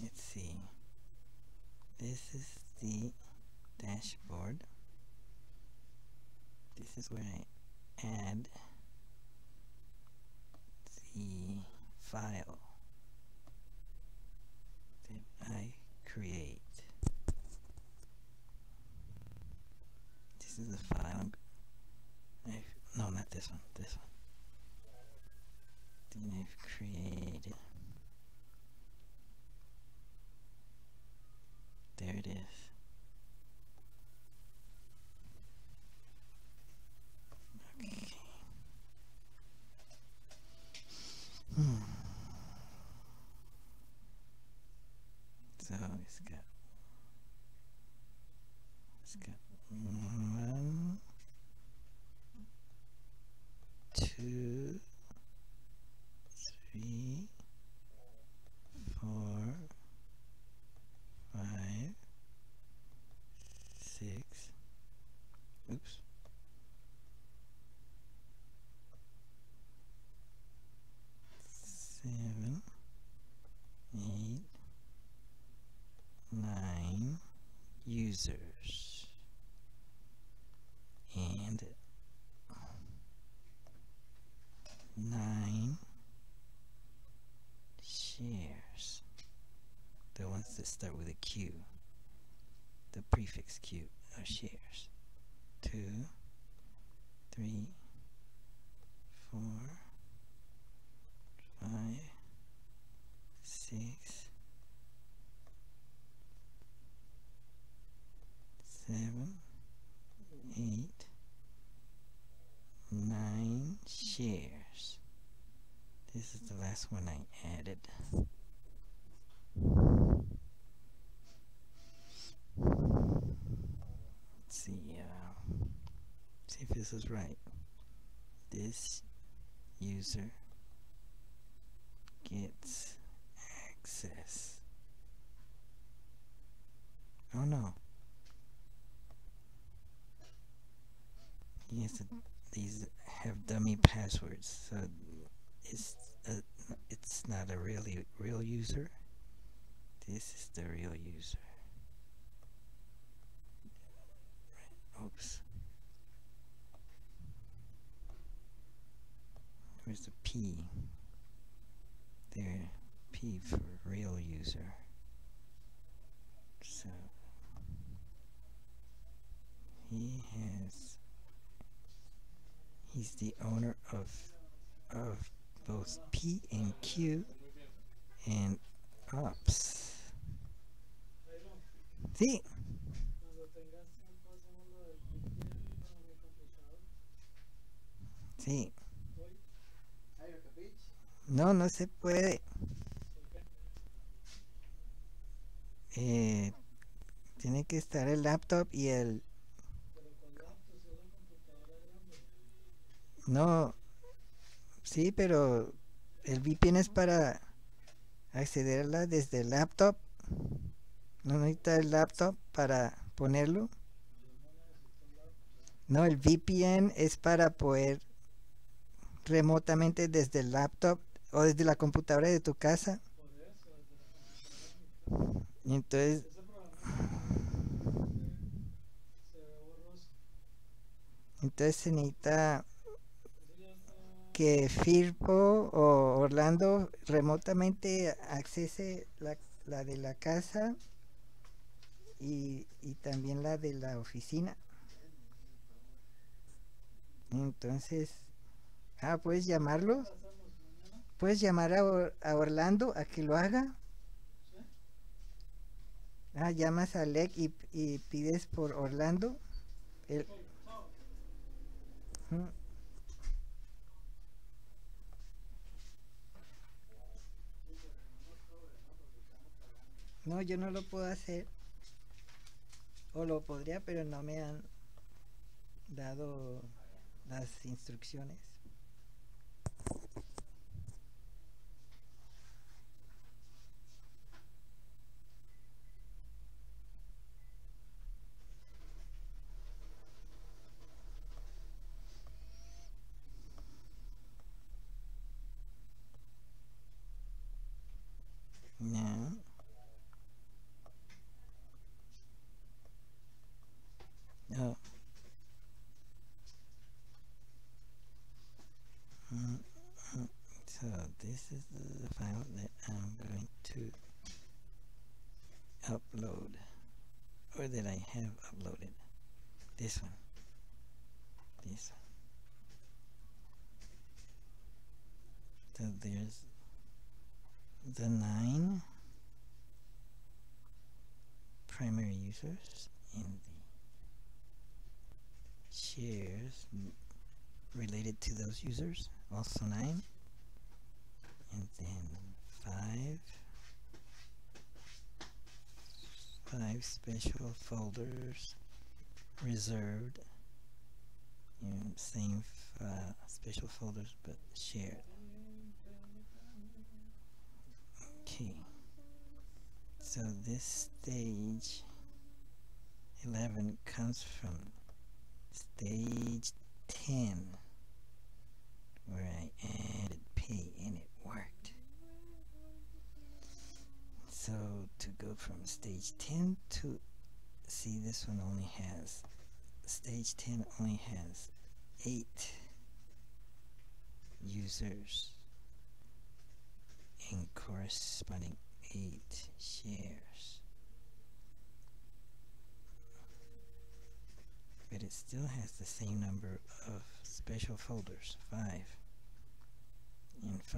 let's see. This is the dashboard. This is where I add the file that I create. This is the file. No, not this one. This one. Then I've created. There it is. Okay. So it's got 1, 2, 3, 4, 5, 6. Oops. 7, 8, 9 users and 9 shares. The ones that start with a Q. The prefix Q are shares. 2, 3, 4, 5, 6, 7, 8, 9 shares. This is the last one I added. Let's see if this is right. This user gets access. Oh no. Yes, these have dummy passwords, so it's not a real user. This is the real user. Oops. Where's the P? There, P for real user. So he's the owner of both P and Q and ops. Sí. Sí. No, no se puede. Tiene que estar el laptop y el... No, sí, pero el VPN es para accederla desde el laptop. No necesita el laptop para ponerlo. No, el VPN es para poder remotamente desde el laptop o desde la computadora de tu casa. Y entonces se necesita que Firpo o Orlando remotamente accese la de la casa y también la de la oficina. Entonces, puedes llamarlo. Puedes llamar a Orlando a que lo haga. Llamas a Alec y pides por Orlando. No, yo no lo puedo hacer. O lo podría, pero no me han dado las instrucciones. No. upload, or that I have uploaded. This one. This one. So there's the 9 primary users and the shares related to those users, also 9, and then 5 special folders reserved, same special folders but shared. Okay, so this stage 11 comes from stage 10, where I added pay and it worked. So to go from stage 10 to, see, this one only has, stage 10 only has 8 users and corresponding 8 shares. But it still has the same number of special folders, 5 and 5.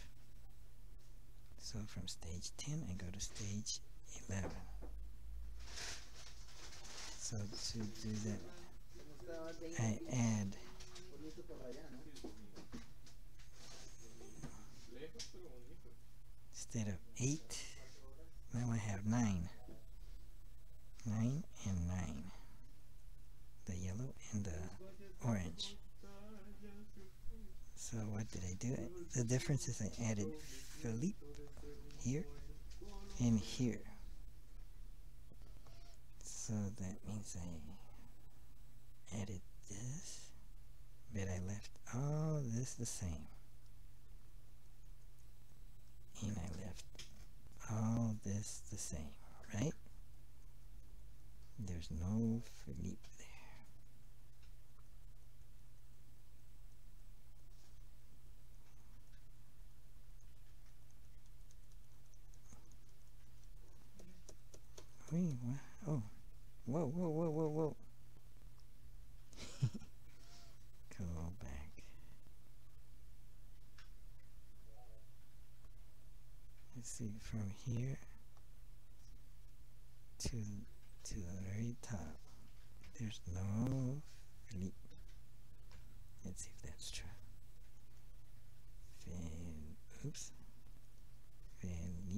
So from stage 10 I go to stage 11. So to do that I add instead of 8, now I have 9. 9 and 9. The yellow and the orange. So what did I do? The difference is I added Philippe here and here. So that means I added this, but I left all this the same. And I left all this the same, right? There's no Philippe there. Wait, what? Oh. Whoa, whoa, whoa, whoa, whoa. Go back. Let's see, from here to the very top, there's no Philippe. Let's see if that's true. Oops. Philippe.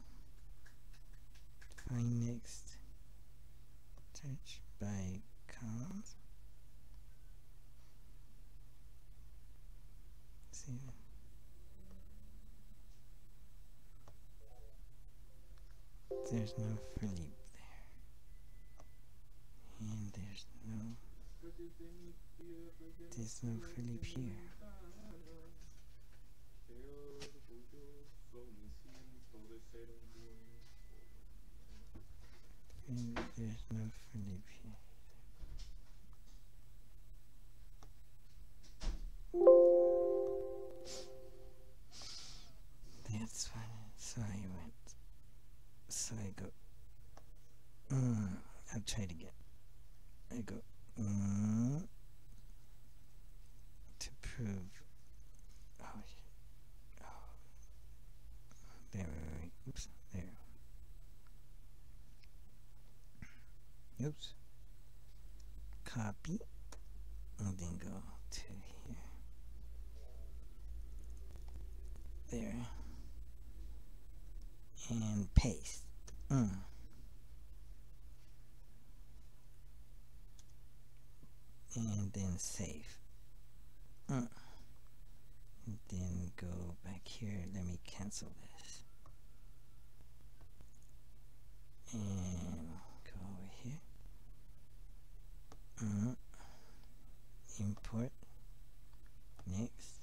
Find next. Search by columns. See. There's no Philippe there. And there's no Philippe here. And there's no Philippe here. That's funny. So I went. So I go. I'll try it again. I go. To prove. Oh shit. Oh. There. Wait. Oops. There. Oops. Copy. And then go to here. There. And paste. And then save. And then go back here. Let me cancel this. And go over here. Import. Next.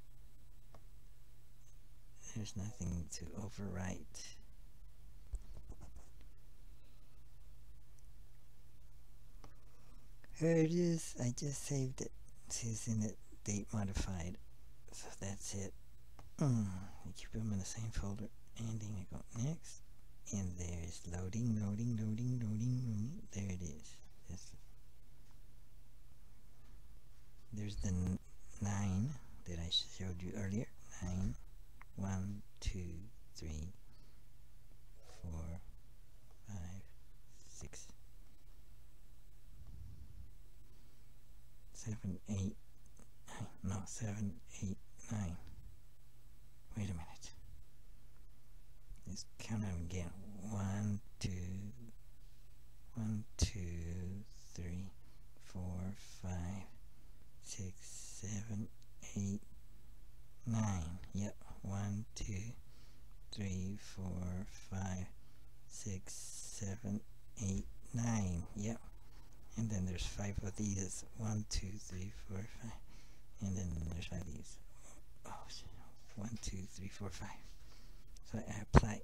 There's nothing to overwrite. Here it is. I just saved it. It's in it, date modified. So that's it. I keep them in the same folder. Ending. I go next. And there's is loading. There it is. There's the 9 that I showed you earlier. 9, 1, 2, 3, 4, 5, 6, 7, 8, 9. No, 7, 8, 9. Wait a minute. Let's count them again. 1, 2, 3, 4, 5, 6, 7, 8, 9. Yep. 1, 2, 3, 4, 5, 6, 7, 8, 9. Yep. And then there's 5 of these. 1, 2, 3, 4, 5. And then there's 5 of these. Oh, 1, 2, 3, 4, 5. So I apply.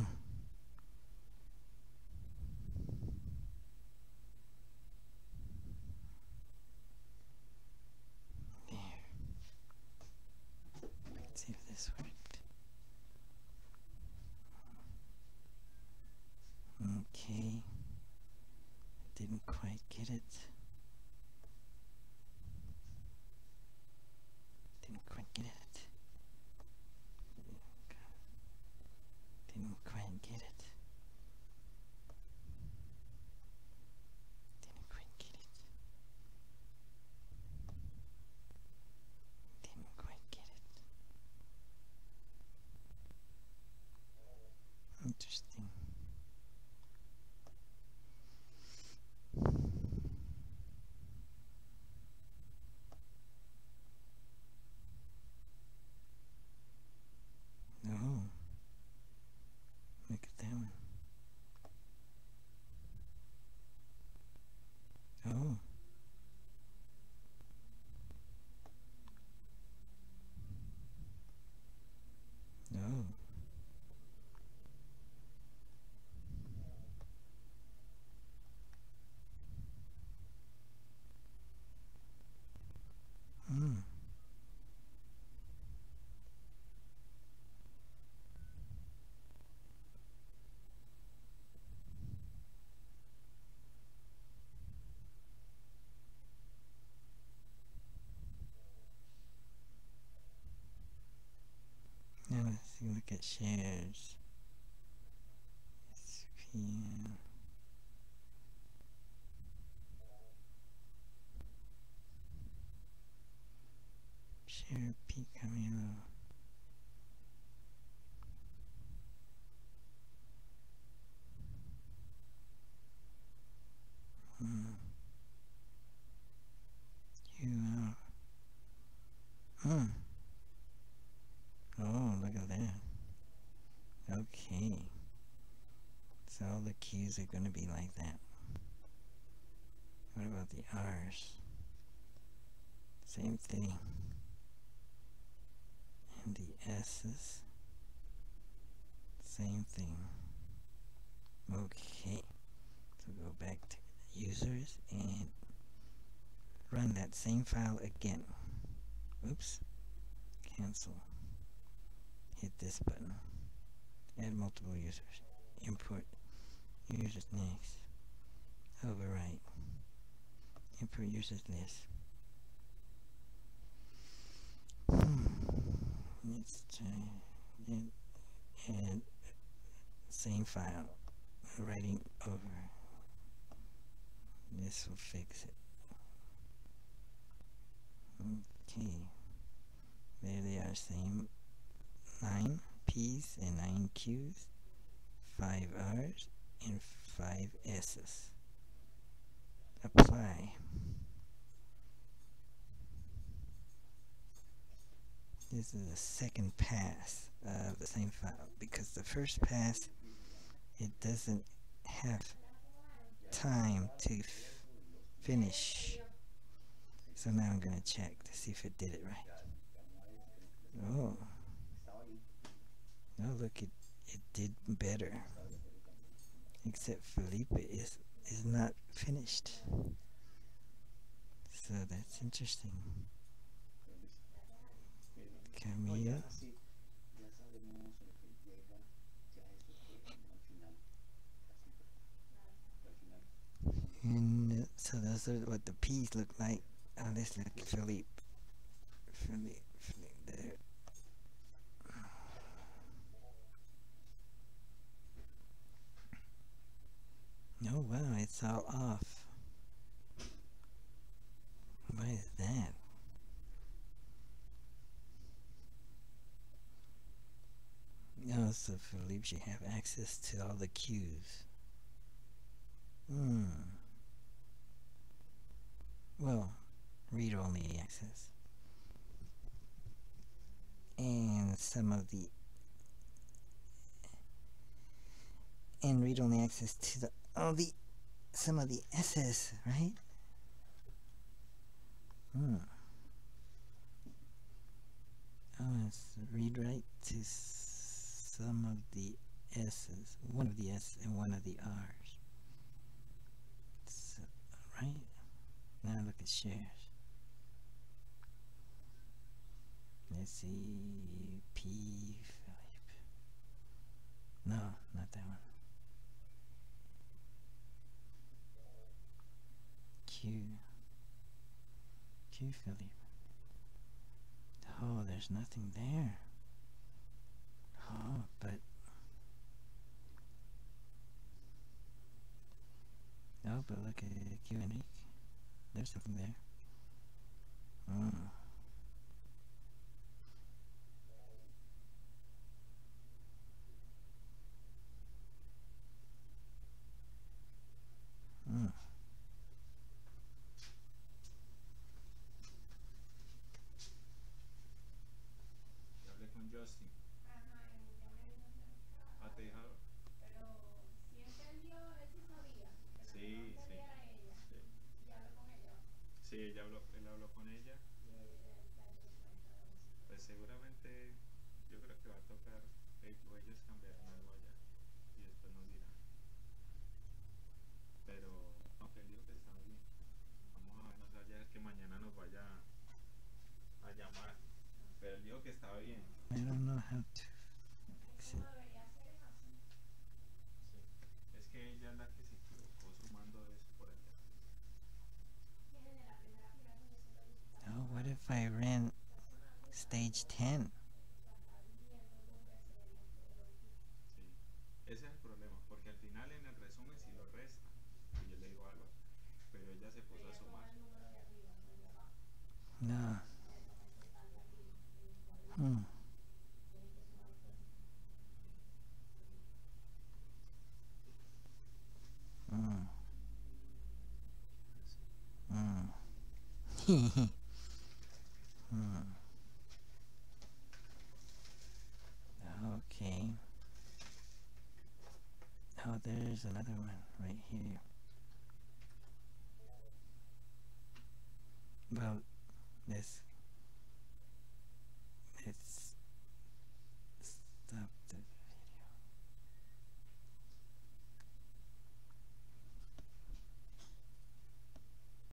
There. Let's see if this worked. Okay. Didn't quite get it. Didn't quite get it. Didn't quite get it. Didn't quite get it. Didn't quite get it. Interesting. Oh. Look at that one. Oh. Oh. Hmm. Now let's look at shares. SPN. Share peak coming low. Oh, look at that. Okay. So all the Q's are going to be like that. What about the R's? Same thing. And the S's? Same thing. Okay. So go back to users and run that same file again. Oops. Cancel. Hit this button. Add multiple users. Import users next. Overwrite. Import users list. Let's try it. And same file. Writing over. This will fix it. Okay. There they are. Same 9 P's and 9 Q's. 5 R's and 5 S's. Apply. This is the second pass of the same file, because the first pass, it doesn't have time to finish. So now I'm going to check to see if it did it right. Oh. Oh, look, it did better. Except Felipe is not finished. So that's interesting. Camila. those are what the P's look like. Oh, let's look at Philippe. Philippe there. Oh wow, it's all off. What is that? Oh, so Philippe should have access to all the cues. Well, read-only access. And some of the read-only access to some of the S's, right? Oh, it's read-write to some of the S's, one of the S and one of the R's. So, right? Now look at shares. Let's see, P, Philippe. No, not that one. Q, Philippe. Oh, there's nothing there. Oh, but look at Q Enrique. There's something there. Justin. ¿Ah, te dejaron? Pero sí entendió, él sí sabía. Sí, sí. Sí, él habló con ella. Pues seguramente yo creo que va a tocar, o ellos cambiarán algo allá y después nos dirán. Pero, aunque él dijo que estaba bien. Vamos a ver, no sé, que mañana nos vaya a llamar. Pero él dijo que estaba bien. I don't know how to fix it. Es que ella es la que se equivocó sumando eso por allá. Oh, what if I ran stage 10? Sí, ese es el problema, porque al final en el resumen sí lo resta. Y yo le digo algo, pero ella se puso a sumar. No. Okay. Oh, there's another one right here. Well, let's